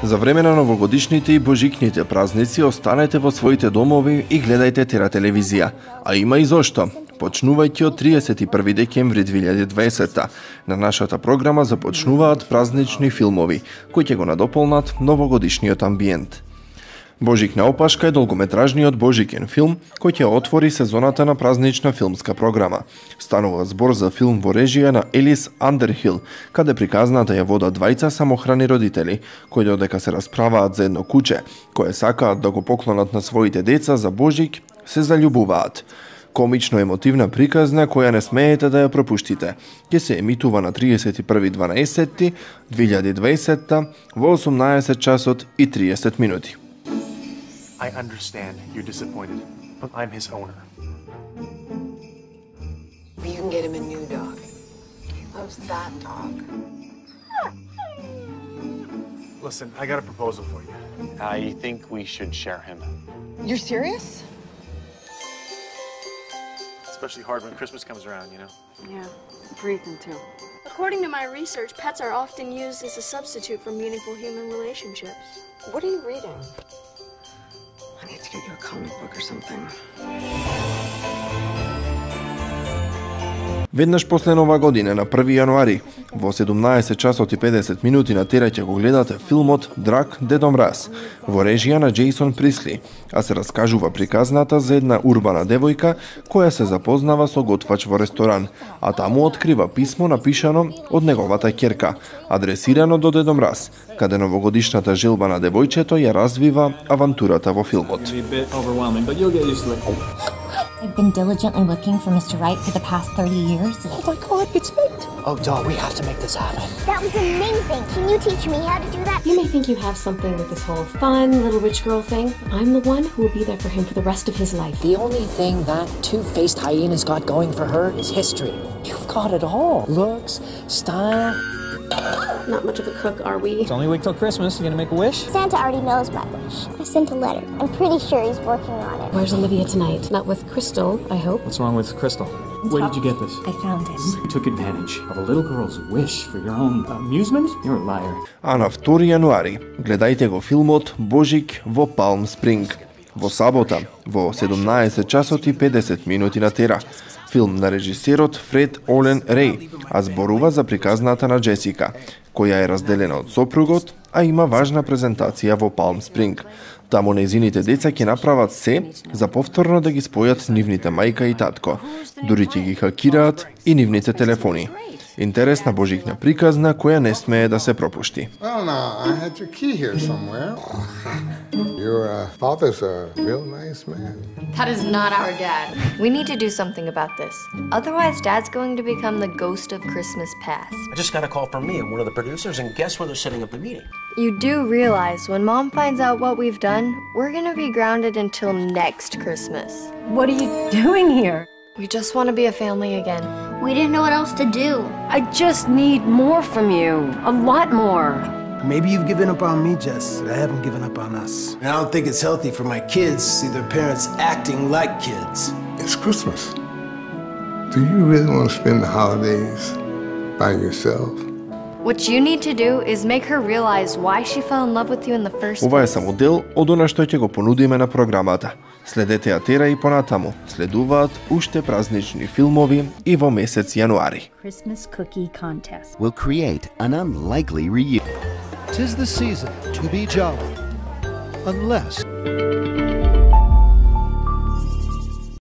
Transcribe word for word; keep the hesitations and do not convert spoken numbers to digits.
За време на новогодишните и божикните празници останете во своите домови и гледајте Тера телевизија. А има и зошто. Почнувајќи од триесет и први декември две илјади и дваесетта, на нашата програма започнуваат празнични филмови, кои ќе го надополнат новогодишниот амбиент. Божикна опашка е долгометражниот божикен филм кој ќе отвори сезоната на празнична филмска програма. Станува збор за филм во режија на Елис Андерхил, каде приказната ја водат двајца самохрани родители, кои додека се расправаат за едно куче, кое сакаат да го поклонат на своите деца за Божик, се заљубуваат. Комично емотивна приказна која не смеете да ја пропуштите. Ќе се емитува на триесет и први дванаесети две илјади и дваесетта во осумнаесет часот и триесет минути. I understand you're disappointed, but I'm his owner. You can get him a new dog. He loves that dog. Listen, I got a proposal for you. I think we should share him. You're serious? Especially hard when Christmas comes around, you know? Yeah, for Ethan too. According to my research, pets are often used as a substitute for meaningful human relationships. What are you reading? I need to get you a comic book or something. Веднаш после Нова година на први јануари во седумнаесет часот и педесет минути на Тера ќе го гледате филмот Драк Дедо Мраз во режија на Джейсон Присли, а се раскажува приказната за една урбана девојка која се запознава со готвач во ресторан, а таму открива писмо напишано од неговата ќерка, адресирано до Дедо Мраз, каде новогодишната желба на девојчето ја развива авантурата во филмот. I've been diligently looking for Mister Right for the past thirty years. Oh my God, it's fate! Oh, doll, we have to make this happen. That was amazing. Can you teach me how to do that? You may think you have something with this whole fun little rich girl thing. I'm the one who will be there for him for the rest of his life. The only thing that two-faced hyena's got going for her is history. You've got it all. Looks, style. Not much of a cook, are we? It's only a week till Christmas. You gonna make a wish? Santa already knows my wish. I sent a letter. I'm pretty sure he's working on it. Where's Olivia tonight? Not with Crystal, I hope. What's wrong with Crystal? Where did you get this? I found it. You took advantage of a little girl's wish for your own amusement? You're a liar. А на втори јануари гледајте го филмот Божик во Палм Спринг. Во сабота во седумнаесет часот и педесет минути на Тера. Филм на режисерот Фред Олен Рей, а зборува за приказната на Джесика, која е разделена од сопругот, а има важна презентација во Палм Спринг. Таму нејзините деца ќе направат се за повторно да ги спојат нивните мајка и татко. Дури ќе ги хакираат и нивните телефони. Интересна божикна приказна која не смее да се пропушти. Well, now, I had your key here somewhere. Your uh, father's a real nice man. That is not our dad. We need to do something about this. Otherwise, Dad's going to become the ghost of Christmas past. I just got a call from me and one of the producers, and guess where they're setting up the meeting? You do realize when Mom finds out what we've done, we're gonna be grounded until next Christmas. What are you doing here? We just want to be a family again. We didn't know what else to do. I just need more from you. A lot more. Maybe you've given up on me, Jess. I haven't given up on us. And I don't think it's healthy for my kids to see their parents acting like kids. It's Christmas. Do you really want to spend the holidays by yourself? What you need to do is make her realize why she fell in love with you in the first Ова е place. само дел од она што ќе го понудиме на програмата. Следете ја Тера и понатаму. Следуваат уште празнични филмови и во месец јануари. Christmas cookie contest will create an unlikely reunion. Tis the season to be jolly, unless